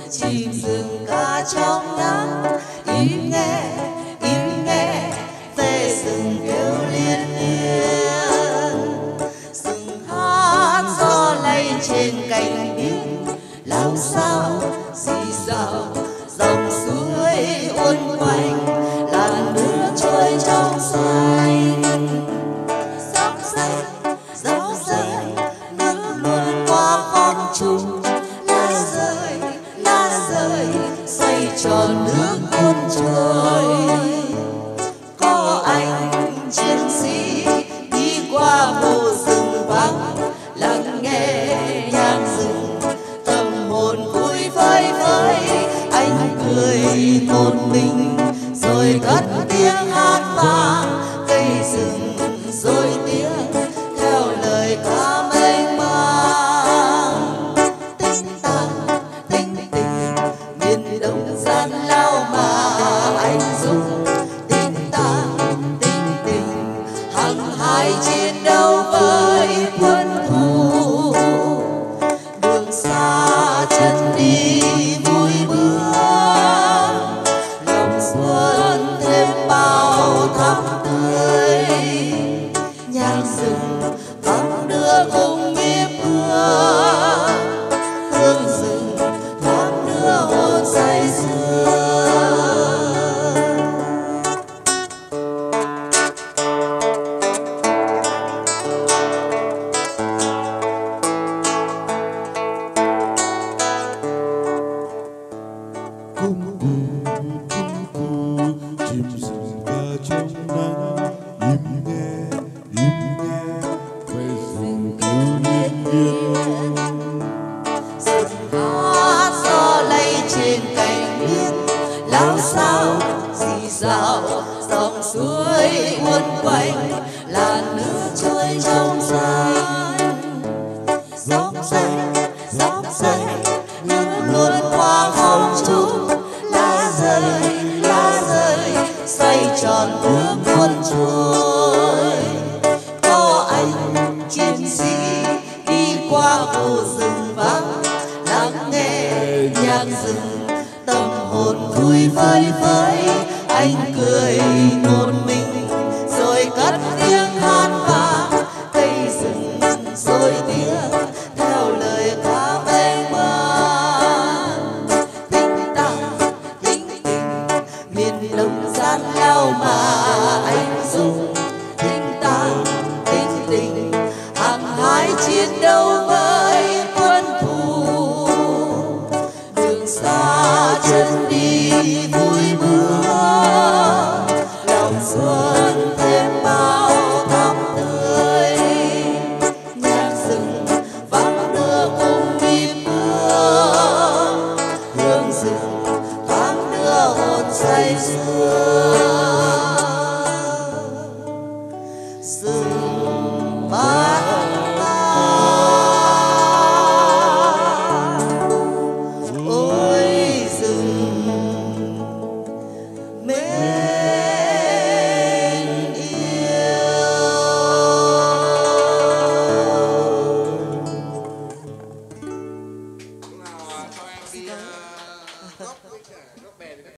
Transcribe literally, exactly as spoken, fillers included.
chim rừng ca trong nắng, im nghe im nghe về rừng kêu liên liên. Rừng hát gió lay trên cành biếc, lao sao xì xào dòng suối uốn quanh, làn nước trôi trong xanh. Dốc xanh dốc xanh nước luôn qua không trung, lá rơi lá rơi xoay tròn nước cuốn trôi. Có anh chiến sĩ đi qua hồ rừng vắng, lắng nghe nhạc rừng tâm hồn vui vơi vơi. Anh cười một mình rồi cất tiếng hát vang, cây rừng rồi tiếng theo lời ca mênh mang. Tinh tang tinh tình miền đông gian lao mà anh dũng, tinh tang tinh tình hăng hái chiến đấu với quân thù. Đường xa chân đi vui bước, lòng xuân thêm bao thắm tươi. Nhạc rừng vắng đưa cùng nhịp bước, hương rừng thoáng đưa hồn say sưa. Cung cù cung cù chim rừng ca trong nắng, im nghe im nghe về rừng kêu liên liên. Rừng hát gió lay trên cành biếc, lao sao xì xào dòng suối uốn quanh, làn nước trôi trong xanh. Dốc xanh dốc xanh nước luôn qua không trung, lá rơi lá rơi xoay tròn nước cuốn trôi. Có anh chiến sĩ đi qua hồ rừng vắng, lắng nghe nhạc rừng tâm hồn vui vơi vơi. Anh cười một mình rồi cất tiếng hát vang, cây rừng rồi tiếng theo lời ca mênh mang. Tinh tang tinh tình miền đông gian lao mà anh dũng, tinh tang tinh tình hăng hái chiến đấu với quân thù. Đường xa chân đi vui bước, lòng xuân thêm bao thắm tươi. Nhạc rừng vắng đưa cùng nhịp bước, hương rừng thoáng đưa hồn say sưa. Rừng bát ngát, ôi rừng mến